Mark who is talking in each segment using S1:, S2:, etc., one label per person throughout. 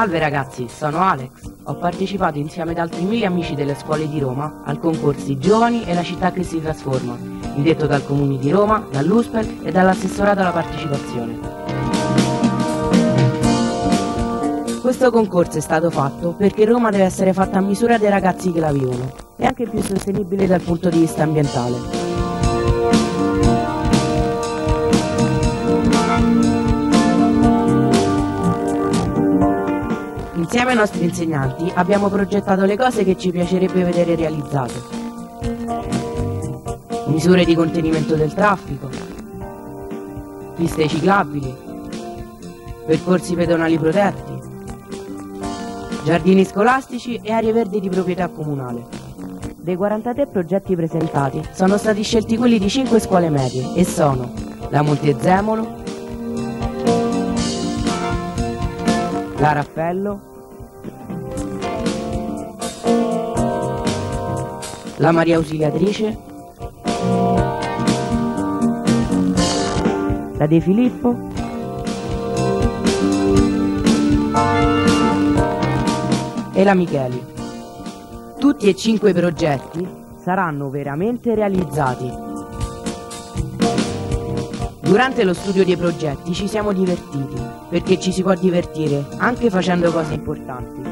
S1: Salve ragazzi, sono Alex. Ho partecipato insieme ad altri 1000 amici delle scuole di Roma al concorso I Giovani e la città che si trasforma, indetto dal Comune di Roma, dall'USPEL e dall'assessorato alla partecipazione. Questo concorso è stato fatto perché Roma deve essere fatta a misura dei ragazzi che la vivono e anche più sostenibile dal punto di vista ambientale. Insieme ai nostri insegnanti abbiamo progettato le cose che ci piacerebbe vedere realizzate. Misure di contenimento del traffico, piste ciclabili, percorsi pedonali protetti, giardini scolastici e aree verdi di proprietà comunale. Dei 43 progetti presentati sono stati scelti quelli di 5 scuole medie e sono la Montezemolo, la Raffaello, la Maria Ausiliatrice, la De Filippo e la Micheli. Tutti e 5 i progetti saranno veramente realizzati. Durante lo studio dei progetti ci siamo divertiti, perché ci si può divertire anche facendo cose importanti.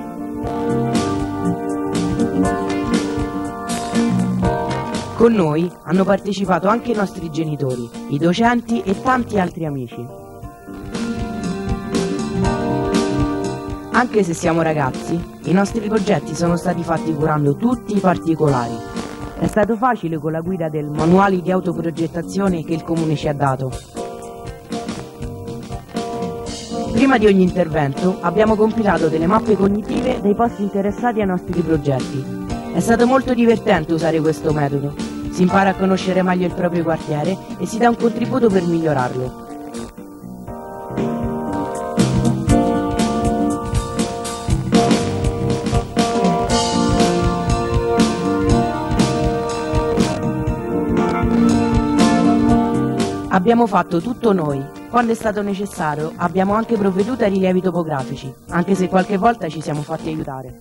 S1: Con noi hanno partecipato anche i nostri genitori, i docenti e tanti altri amici. Anche se siamo ragazzi, i nostri progetti sono stati fatti curando tutti i particolari. È stato facile con la guida del manuale di autoprogettazione che il Comune ci ha dato. Prima di ogni intervento abbiamo compilato delle mappe cognitive dei posti interessati ai nostri progetti. È stato molto divertente usare questo metodo. Si impara a conoscere meglio il proprio quartiere e si dà un contributo per migliorarlo. Abbiamo fatto tutto noi. Quando è stato necessario abbiamo anche provveduto ai rilievi topografici, anche se qualche volta ci siamo fatti aiutare.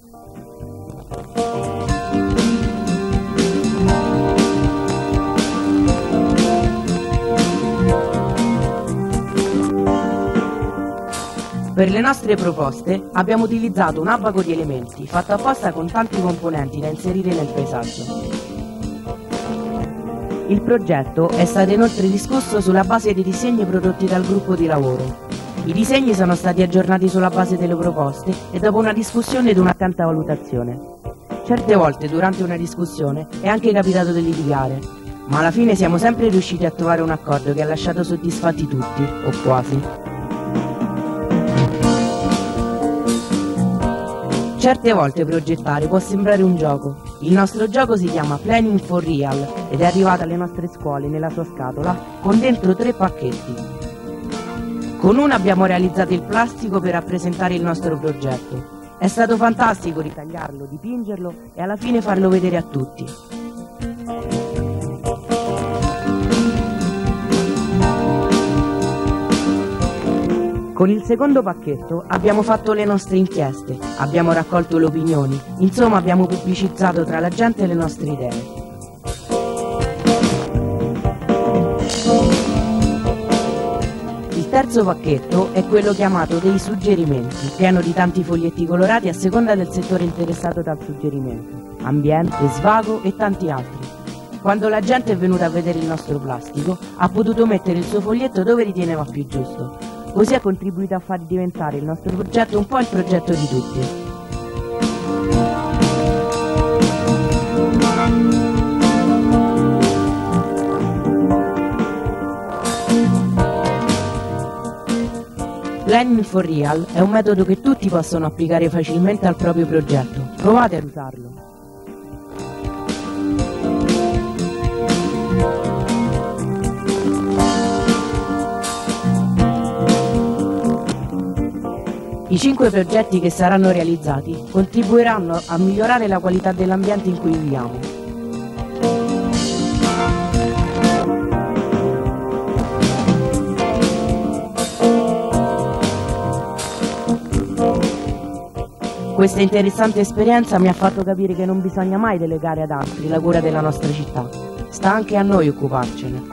S1: Per le nostre proposte abbiamo utilizzato un abaco di elementi fatto apposta con tanti componenti da inserire nel paesaggio. Il progetto è stato inoltre discusso sulla base dei disegni prodotti dal gruppo di lavoro. I disegni sono stati aggiornati sulla base delle proposte e dopo una discussione ed un'attenta valutazione. Certe volte durante una discussione è anche capitato di litigare, ma alla fine siamo sempre riusciti a trovare un accordo che ha lasciato soddisfatti tutti, o quasi. Certe volte progettare può sembrare un gioco. Il nostro gioco si chiama Planning for Real ed è arrivato alle nostre scuole nella sua scatola con dentro 3 pacchetti. Con uno abbiamo realizzato il plastico per rappresentare il nostro progetto. È stato fantastico ritagliarlo, dipingerlo e alla fine farlo vedere a tutti. Con il secondo pacchetto abbiamo fatto le nostre inchieste, abbiamo raccolto le opinioni, insomma abbiamo pubblicizzato tra la gente le nostre idee. Il terzo pacchetto è quello chiamato dei suggerimenti, pieno di tanti foglietti colorati a seconda del settore interessato dal suggerimento, ambiente, svago e tanti altri. Quando la gente è venuta a vedere il nostro plastico, ha potuto mettere il suo foglietto dove riteneva più giusto. Così ha contribuito a far diventare il nostro progetto un po' il progetto di tutti. Planning for Real è un metodo che tutti possono applicare facilmente al proprio progetto. Provate ad usarlo. I 5 progetti che saranno realizzati contribuiranno a migliorare la qualità dell'ambiente in cui viviamo. Questa interessante esperienza mi ha fatto capire che non bisogna mai delegare ad altri la cura della nostra città. Sta anche a noi occuparcene.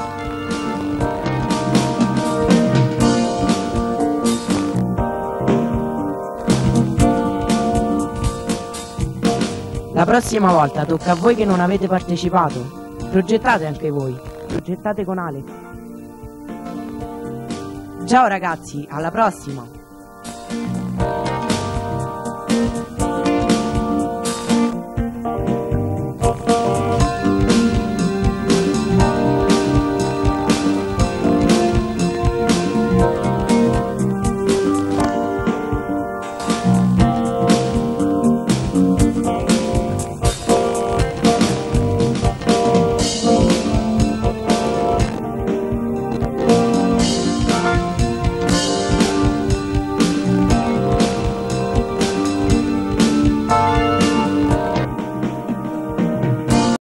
S1: La prossima volta tocca a voi che non avete partecipato. Progettate anche voi, progettate con Alex. Ciao ragazzi, alla prossima!